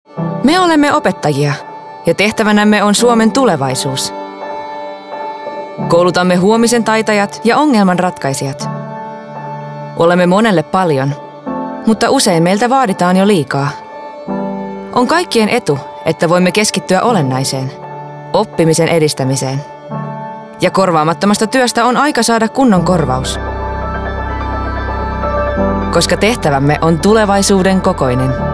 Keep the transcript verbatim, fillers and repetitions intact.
Me olemme opettajia ja tehtävänämme on Suomen tulevaisuus. Koulutamme huomisen taitajat ja ongelmanratkaisijat. Olemme monelle paljon, mutta usein meiltä vaaditaan jo liikaa. On kaikkien etu, että voimme keskittyä olennaiseen, oppimisen edistämiseen. Ja korvaamattomasta työstä on aika saada kunnon korvaus. Koska tehtävämme on tulevaisuuden kokoinen.